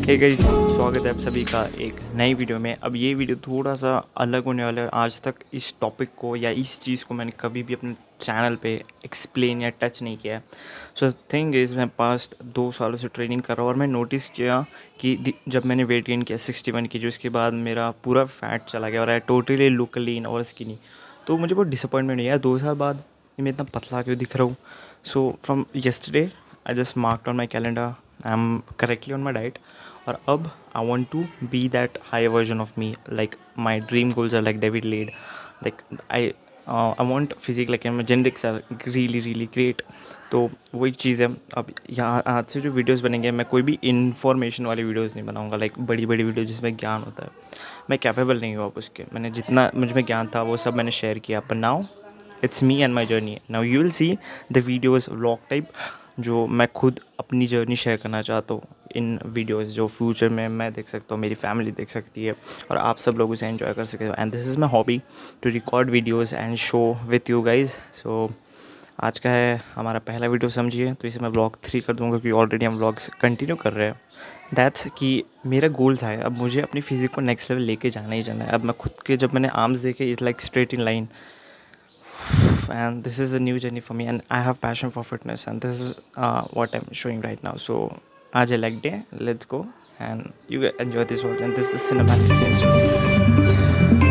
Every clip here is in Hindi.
हे गाइस, स्वागत है आप सभी का एक नई वीडियो में। अब ये वीडियो थोड़ा सा अलग होने वाला है। आज तक इस टॉपिक को या इस चीज़ को मैंने कभी भी अपने चैनल पे एक्सप्लेन या टच नहीं किया है। सो थिंग इज़, मैं पास्ट 2 सालों से ट्रेनिंग कर रहा हूँ और मैं नोटिस किया कि जब मैंने वेट गेन किया 61 की, जो इसके बाद मेरा पूरा फैट चला गया और आई टोटली लुक लीन और स्किनी। तो मुझे बहुत डिसअपॉइंटमेंट हुई यार, 2 साल बाद मैं इतना पतला क्यों दिख रहा हूँ। So from yesterday I just marked on my calendar I'm correctly on my diet, और अब I want to be that high version of me. Like my dream goals are like David Laid, like I want physique like my genetics are really great. तो वही चीज़ है। अब यहाँ आज से जो वीडियोस बनेंगे, मैं कोई भी इन्फॉर्मेशन वाली वीडियोस नहीं बनाऊँगा, लाइक बड़ी वीडियो जिसमें ज्ञान होता है। मैं कैपेबल नहीं हुआ अब उसके। मैंने जितना मुझ में ज्ञान था वो सब मैंने शेयर किया, पर now it's me and my journey. Now you will see the videos vlog type, जो मैं खुद अपनी जर्नी शेयर करना चाहता हूँ इन वीडियोस, जो फ्यूचर में मैं देख सकता हूँ, मेरी फैमिली देख सकती है और आप सब लोग उसे एंजॉय कर सकते हो। And this is my hobby to record videos and show with you guys. So आज का है हमारा पहला वीडियो समझिए, तो इसे मैं व्लॉग 3 कर दूँगा क्योंकि ऑलरेडी हम व्लॉग्स कंटिन्यू कर रहे हैं। दैट्स कि मेरा गोल्स है, अब मुझे अपनी फिजिक को नेक्स्ट लेवल लेके जाना ही जाना है। अब मैं खुद के, जब मैंने आर्म्स देखे, it's like straight in line, and this is a new journey for me, and I have passion for fitness, and this is what I'm showing right now. So aaj hai leg day, let's go and you enjoy this world, and this is the cinematic scenes you'll see.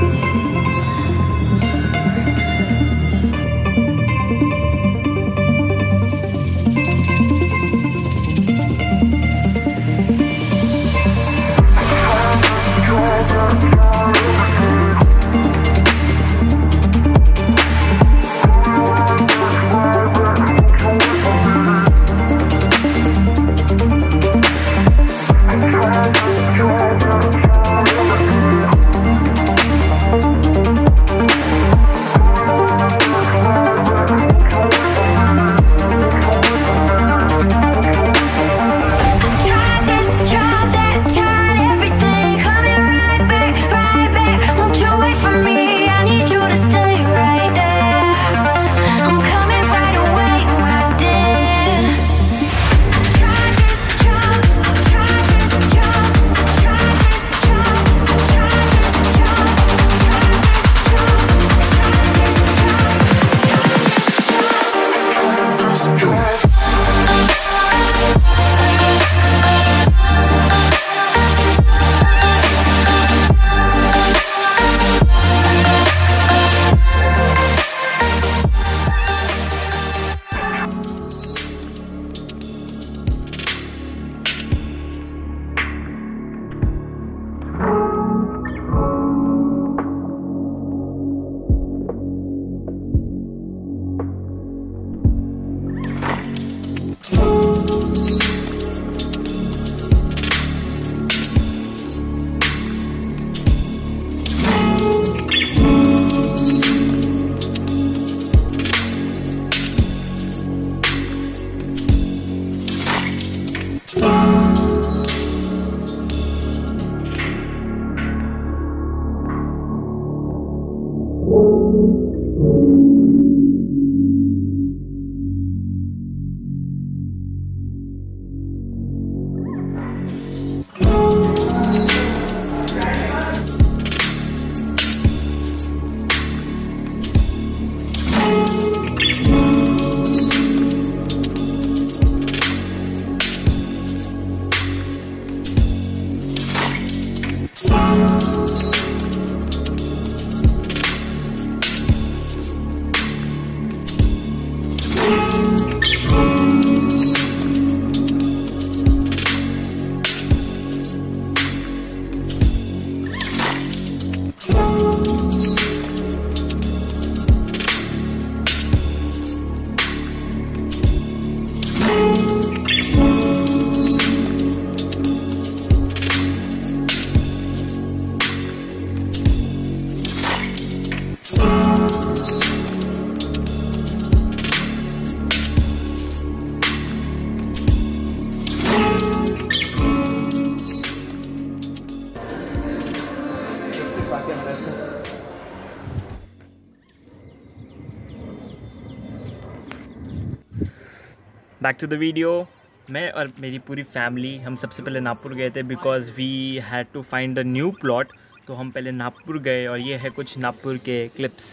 Back to the video. मैं और मेरी पूरी फैमिली हम सबसे पहले नागपुर गए थे because we had to find a new plot. तो हम पहले नागपुर गए और ये है कुछ नागपुर के clips.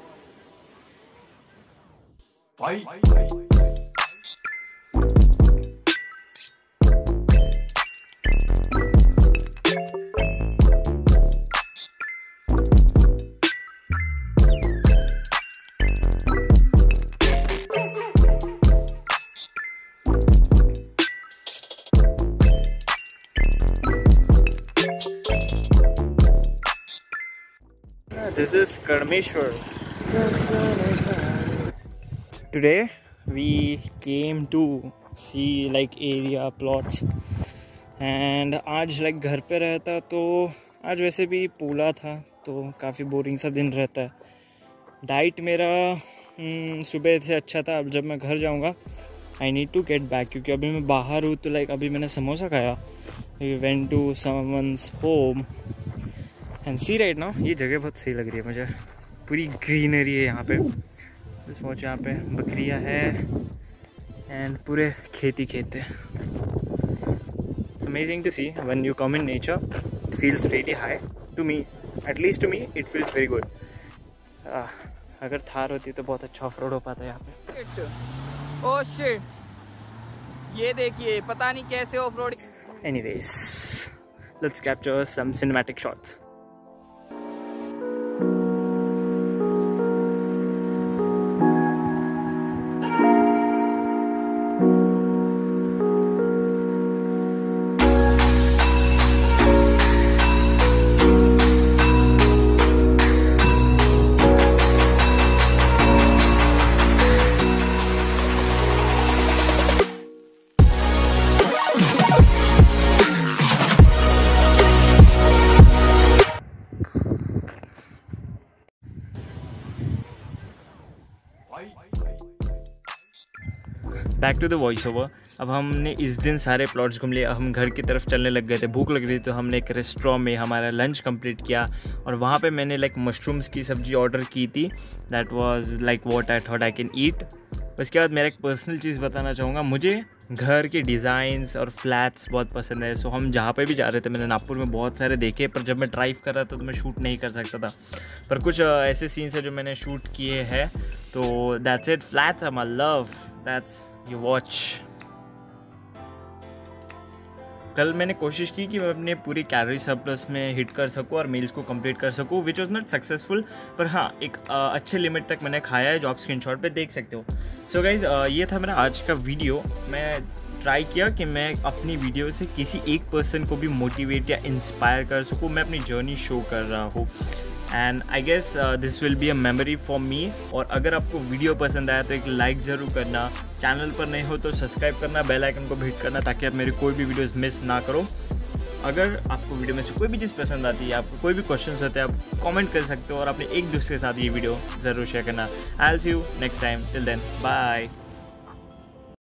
This is Karmeshwar. Today we came to see like area plots and आज like घर पे रहता तो आज वैसे भी पूला था तो काफ़ी बोरिंग सा दिन रहता है। डाइट मेरा सुबह से अच्छा था। अब जब मैं घर जाऊंगा I need to get back क्योंकि अभी मैं बाहर हूँ। तो लाइक अभी मैंने समोसा खाया। We went to someone's home and see right now ये जगह बहुत सही लग रही है मुझे। पूरी ग्रीनरी है यहाँ पे। जस्ट वॉच, यहाँ पे बकरियाँ है एंड पूरे खेती खेत है। It's amazing to see when you come in nature. It feels very high to me, at least to me it feels very good. अगर थार होती तो बहुत अच्छा ऑफ रोड हो पाता है यहाँ पे। ओह शिट, ये देखिए पता नहीं कैसे off road. Anyways let's capture some cinematic shots. Back to the voice over. अब हमने इस दिन सारे प्लॉट्स घूम लिए। हम घर की तरफ चलने लग गए थे। भूख लग रही थी तो हमने एक रेस्टोरेंट में हमारा लंच कंप्लीट किया और वहाँ पे मैंने लाइक मशरूम्स की सब्ज़ी ऑर्डर की थी। That was like what I thought I can eat. उसके बाद मेरा एक पर्सनल चीज़ बताना चाहूँगा। मुझे घर के डिज़ाइंस और फ्लैट्स बहुत पसंद है। सो हम जहाँ पे भी जा रहे थे, मैंने नागपुर में बहुत सारे देखे, पर जब मैं ड्राइव कर रहा था तो मैं शूट नहीं कर सकता था। पर कुछ ऐसे सीन्स है जो मैंने शूट किए हैं। तो that's it, flats are my love, that's you watch. कल मैंने कोशिश की कि मैं अपने पूरी कैलोरी सरप्लस में हिट कर सकूं और मील्स को कंप्लीट कर सकूं, विच वॉज नॉट सक्सेसफुल। पर हाँ, एक अच्छे लिमिट तक मैंने खाया है, जो आप स्क्रीनशॉट पे देख सकते हो। सो गाइज, ये था मेरा आज का वीडियो। मैं ट्राई किया कि मैं अपनी वीडियो से किसी एक पर्सन को भी मोटिवेट या इंस्पायर कर सकूँ। मैं अपनी जर्नी शो कर रहा हूँ and I guess this will be a memory for me. और अगर आपको वीडियो पसंद आया तो एक लाइक ज़रूर करना। चैनल पर नहीं हो तो सब्सक्राइब करना, बेल आइकन को हिट करना ताकि आप मेरी कोई भी वीडियोस मिस ना करो। अगर आपको वीडियो में से कोई भी चीज़ पसंद आती है, आपको कोई भी क्वेश्चन होते हैं, आप कमेंट कर सकते हो और अपने एक दूसरे के साथ ये वीडियो ज़रूर शेयर करना। I will see you next time. Till then, bye.